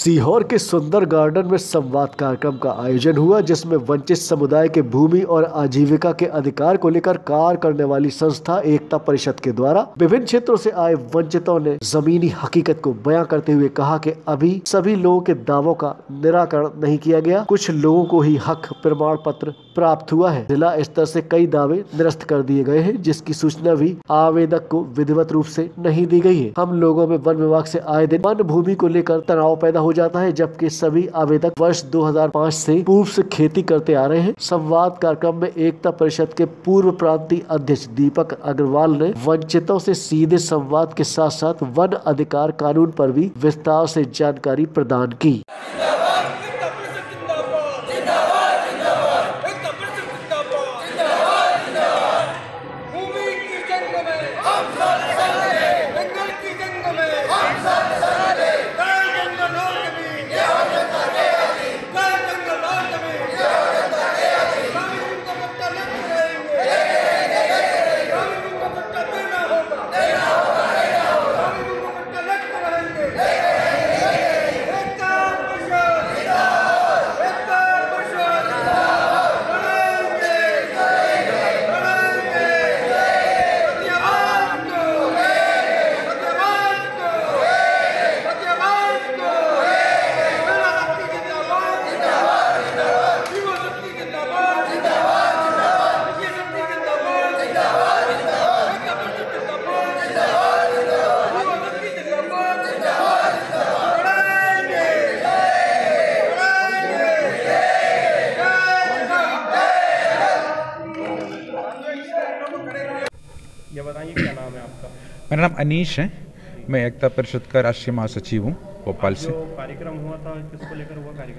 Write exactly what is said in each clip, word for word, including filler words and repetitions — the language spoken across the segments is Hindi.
सीहोर के सुंदर गार्डन में संवाद कार्यक्रम का आयोजन हुआ, जिसमें वंचित समुदाय के भूमि और आजीविका के अधिकार को लेकर कार्य करने वाली संस्था एकता परिषद के द्वारा विभिन्न क्षेत्रों से आए वंचितों ने जमीनी हकीकत को बयां करते हुए कहा कि अभी सभी लोगों के दावों का निराकरण नहीं किया गया। कुछ लोगों को ही हक प्रमाण पत्र प्राप्त हुआ है। जिला स्तर से कई दावे निरस्त कर दिए गए हैं, जिसकी सूचना भी आवेदक को विधिवत रूप से नहीं दी गई है। हम लोगों में वन विभाग से आए दिन वन भूमि को लेकर तनाव पैदा हो जाता है, जबकि सभी आवेदक वर्ष दो हज़ार पाँच से पूर्व से खेती करते आ रहे हैं। संवाद कार्यक्रम में एकता परिषद के पूर्व प्रांतीय अध्यक्ष दीपक अग्रवाल ने वंचितों से सीधे संवाद के साथ साथ वन अधिकार कानून पर भी विस्तार से जानकारी प्रदान की। ये बताइए क्या नाम है आपका? मेरा नाम अनीश है। मैं एकता परिषद का राष्ट्रीय महासचिव हूँ भोपाल से। जो कार्यक्रम हुआ था किसको लेकर हुआ कार्यक्रम?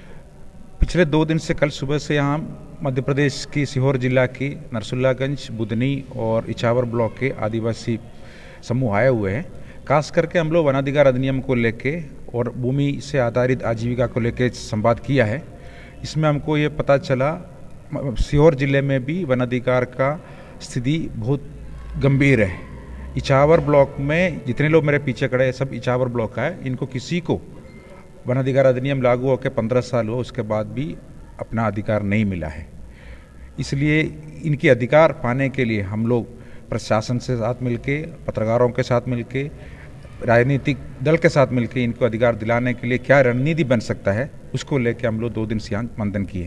पिछले दो दिन से कल सुबह से यहाँ मध्य प्रदेश की सीहोर जिला की नरसुल्लागंज, बुधनी और इछावर ब्लॉक के आदिवासी समूह आए हुए हैं। खास करके हम लोग वनाधिकार अधिनियम को लेके और भूमि से आधारित आजीविका को लेके संवाद किया है। इसमें हमको ये पता चला सीहोर जिले में भी वनाधिकार का स्थिति बहुत गंभीर है। इछावर ब्लॉक में जितने लोग मेरे पीछे खड़े हैं सब इछावर ब्लॉक का है। इनको किसी को वनाधिकार अधिनियम लागू होकर पंद्रह साल हुआ, उसके बाद भी अपना अधिकार नहीं मिला है। इसलिए इनके अधिकार पाने के लिए हम लोग प्रशासन से साथ मिलके, पत्रकारों के साथ मिलके, राजनीतिक दल के साथ मिलके इनको अधिकार दिलाने के लिए क्या रणनीति बन सकता है, उसको लेकर हम लोग दो दिन से यहाँ मंथन किए।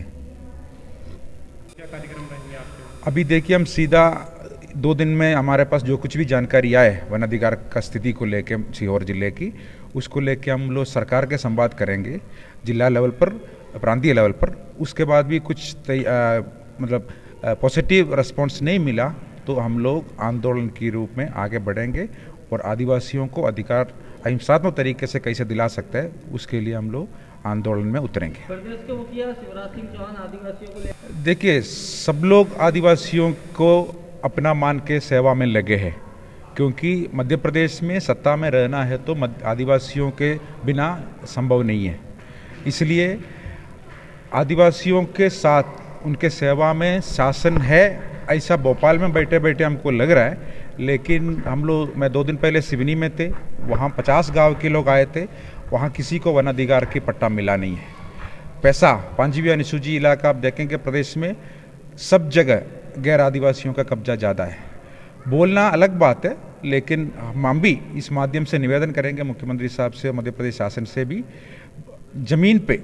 क्या कार्यक्रम रहेंगे आपके? अभी देखिए, हम सीधा दो दिन में हमारे पास जो कुछ भी जानकारी आए वन अधिकार का स्थिति को लेके सीहोर जिले की, उसको लेके हम लोग सरकार के संवाद करेंगे जिला लेवल पर, प्रांतीय लेवल पर। उसके बाद भी कुछ आ, मतलब पॉजिटिव रिस्पांस नहीं मिला तो हम लोग आंदोलन के रूप में आगे बढ़ेंगे और आदिवासियों को अधिकार अहिंसात्मक तरीके से कैसे दिला सकते हैं उसके लिए हम लोग आंदोलन में उतरेंगे। प्रदेश के मुखिया शिवराज सिंह चौहान आदिवासियों को ले देखिए, सब लोग आदिवासियों को अपना मान के सेवा में लगे हैं, क्योंकि मध्य प्रदेश में सत्ता में रहना है तो आदिवासियों के बिना संभव नहीं है। इसलिए आदिवासियों के साथ उनके सेवा में शासन है, ऐसा भोपाल में बैठे बैठे हमको लग रहा है। लेकिन हम लोग, मैं दो दिन पहले सिवनी में थे, वहाँ पचास गांव के लोग आए थे, वहाँ किसी को वनाधिकार की पट्टा मिला नहीं है। पैसा पांचवी अनुसूची इलाका आप देखेंगे प्रदेश में सब जगह गैर आदिवासियों का कब्जा ज़्यादा है। बोलना अलग बात है, लेकिन हम भी इस माध्यम से निवेदन करेंगे मुख्यमंत्री साहब से, मध्य प्रदेश शासन से भी, ज़मीन पे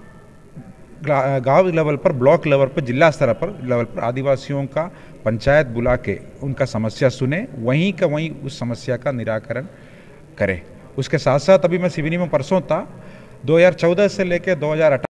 गांव लेवल पर, ब्लॉक लेवल पर, जिला स्तर पर लेवल पर आदिवासियों का पंचायत बुला के उनका समस्या सुने, वहीं का वहीं उस समस्या का निराकरण करें। उसके साथ साथ अभी मैं सिवनी में परसों था, दो हज़ार चौदह से लेकर दो हज़ार अठारह